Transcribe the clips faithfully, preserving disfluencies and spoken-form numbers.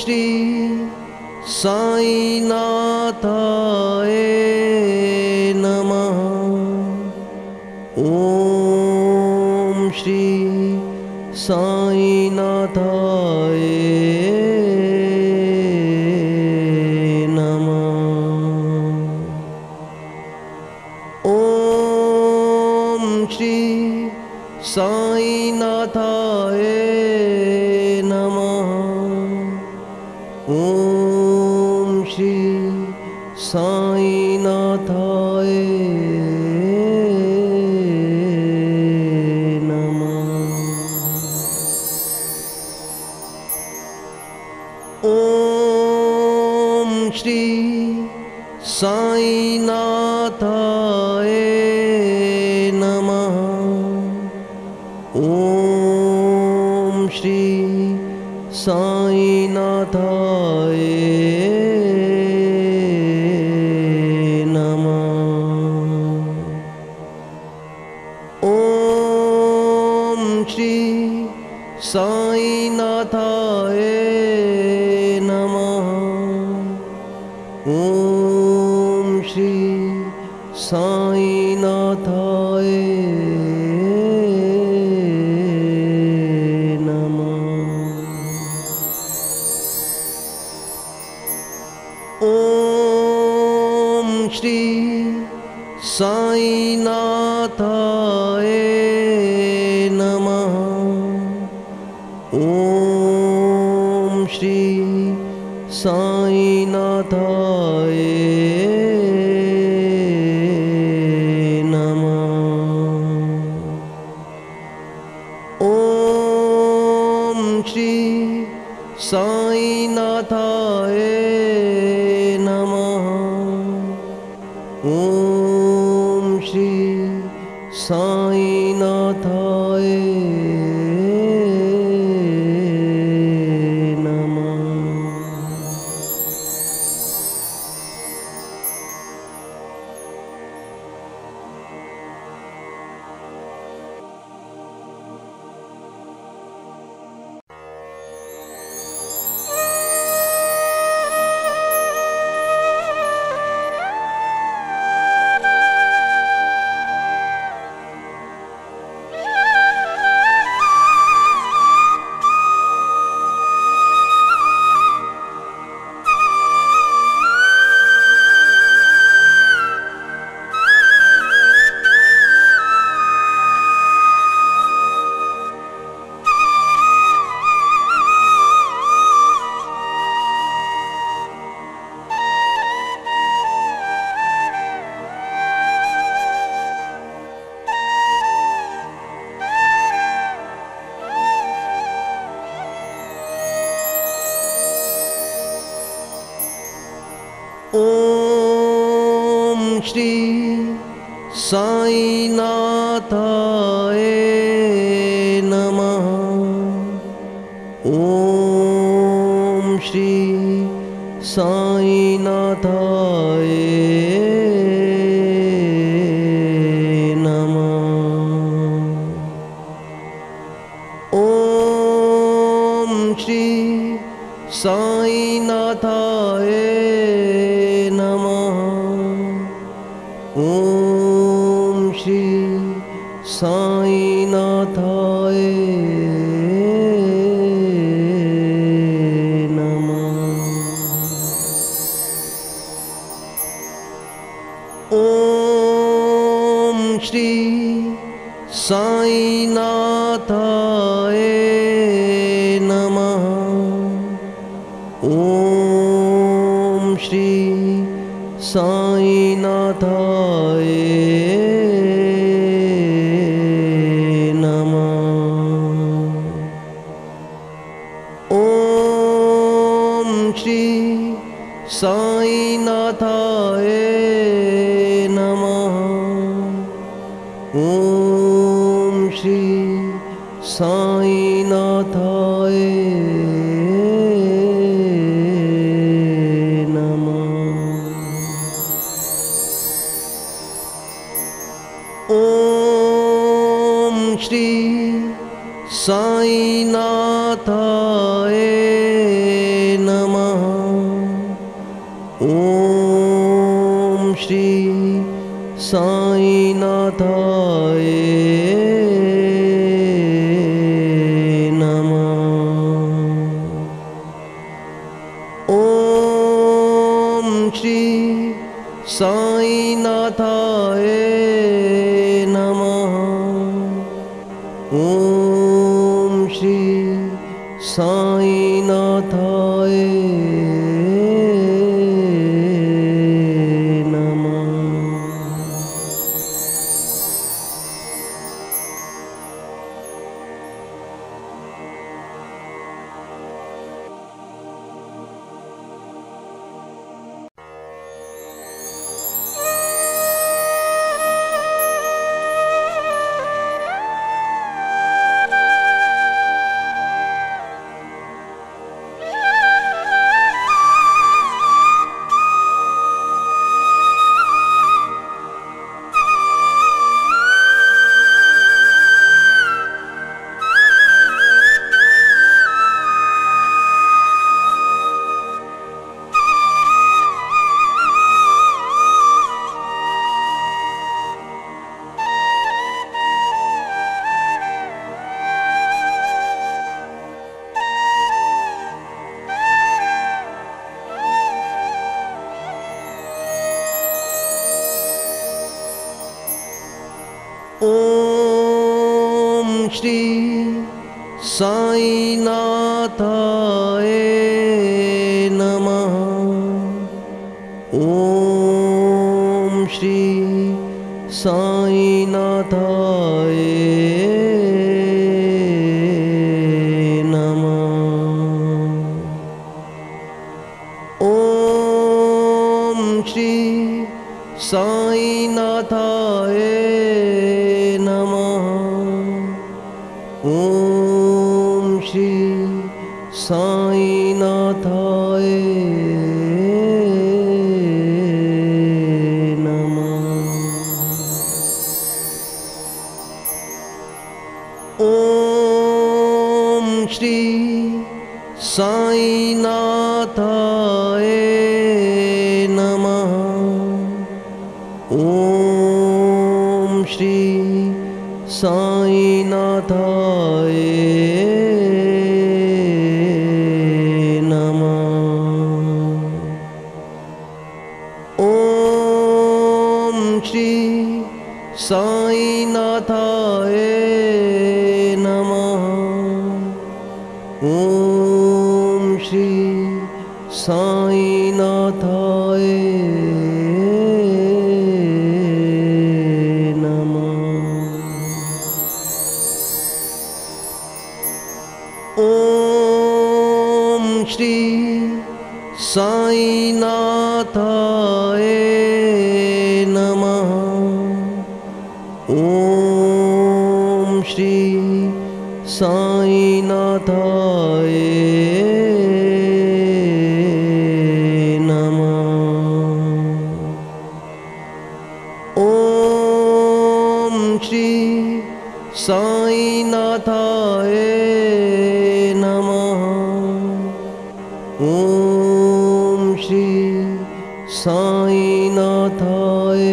श्री साईनाथाय नमः। ॐ श्री साईनाथाय नमः। ॐ श्री साईनाथाय नमः। ॐ श्री साईनाथाय ॐ श्री साईनाथाय नमः। ॐ श्री साईनाथाय नमः। ॐ श्री साईनाथाय नमः। ॐ श्री साईनाथाय नमः। ॐ श्री साईनाथाय नमः। ॐ श्री साईनाथाय नमः। ॐ श्री साईनाथाय नमः। ॐ श्री साईनाथाय ॐ श्री साईनाथाय नमः। ॐ श्री साईनाथाय नमः। ॐ श्री साईनाथाय नमः। ॐ श्री साईनाथाय नमः। ॐ श्री साईनाथाय नमः। ॐ श्री साईनाथाय नमः। ॐ श्री साईनाथाय नमः। ॐ श्री साईनाथाय ॐ श्री साईनाथाय नमः। ॐ श्री साईनाथाय नमः। ॐ श्री साईनाथाय नमः। ॐ श्री साईनाथाय नमः। ॐ श्री साईनाथाय नमः। ॐ श्री साईनाथाय नमः। ॐ श्री साईनाथाय नमः। ॐ श्री साईनाथाय नमः। ॐ श्री साईनाथाय नमः। ॐ श्री साईनाथाय नमः। ॐ श्री साईनाथाय नमः। ॐ श्री साईनाथाय ॐ श्री साईनाथाय नमः। ॐ श्री साईनाथाय नमः। ॐ श्री साईनाथाय नमः। ॐ श्री साईनाथाय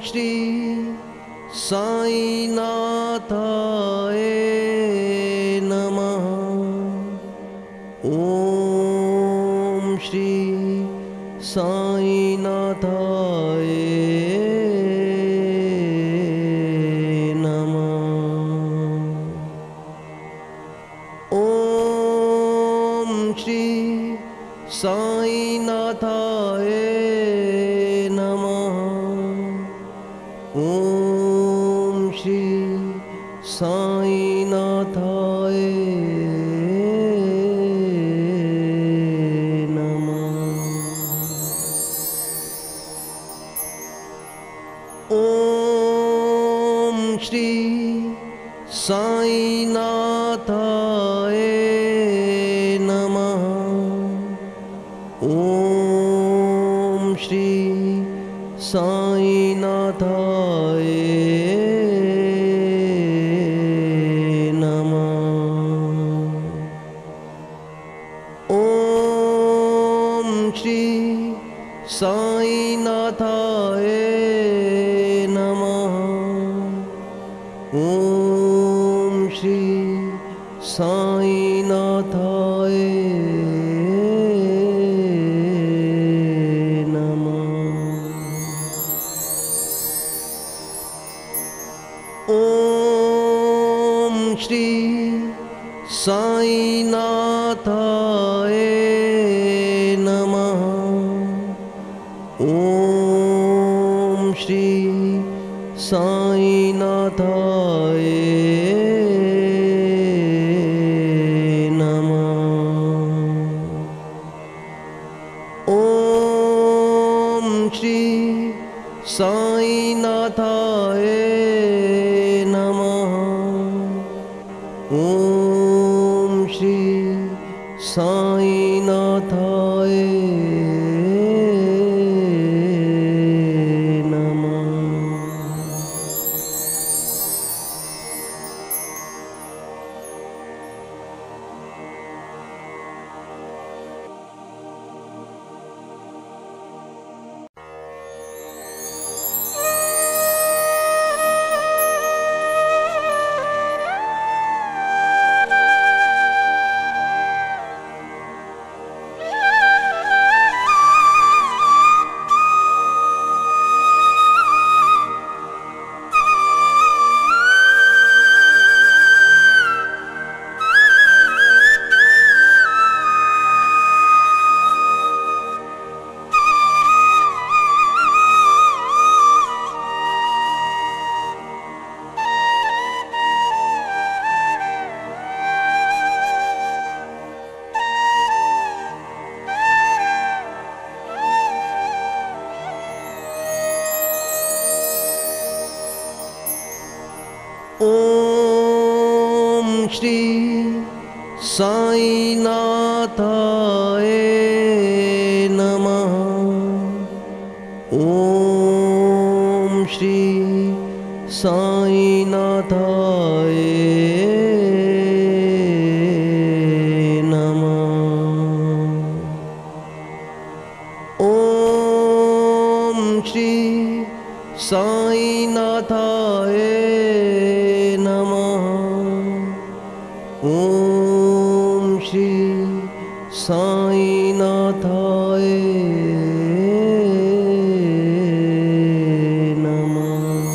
श्री साईनाथाय नमः। ॐ श्री साईनाथाय नमः। ॐ श्री साईनाथाय नमः। ॐ श्री साईनाथाय ॐ श्री साईनाथाय नमः। ॐ श्री साईनाथाय नमः। ॐ श्री साईनाथाय नमः। ॐ श्री साईनाथाय नमः। ॐ श्री साईनाथाय नमः। ॐ श्री साईनाथाय नमः। ॐ श्री साईनाथाय नमः। ॐ श्री साईनाथाय ॐ श्री साईनाथाय नमः। ॐ श्री साईनाथाय नमः। ॐ श्री साईनाथाय नमः। ॐ श्री साईनाथाय नमः।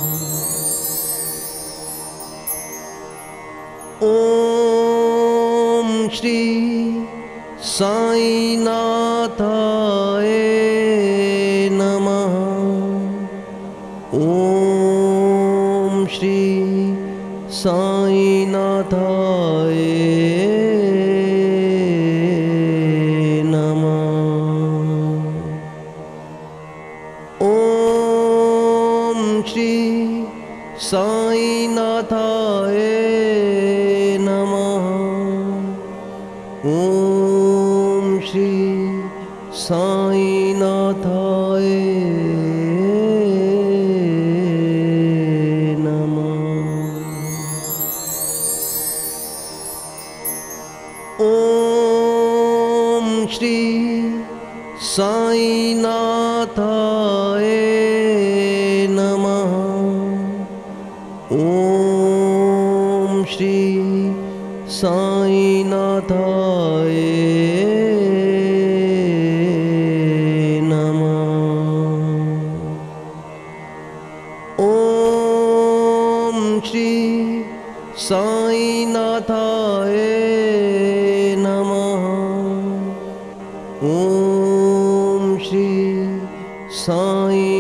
ॐ श्री साईनाथाय नमः। ॐ श्री साईनाथाय नमः। ॐ श्री साईनाथाय नमः। ॐ श्री साईनाथाय ॐ श्री साईनाथाय नमः। साईनाथाय नमः। ओम श्री साईनाथाय नमः। ओम श्री साई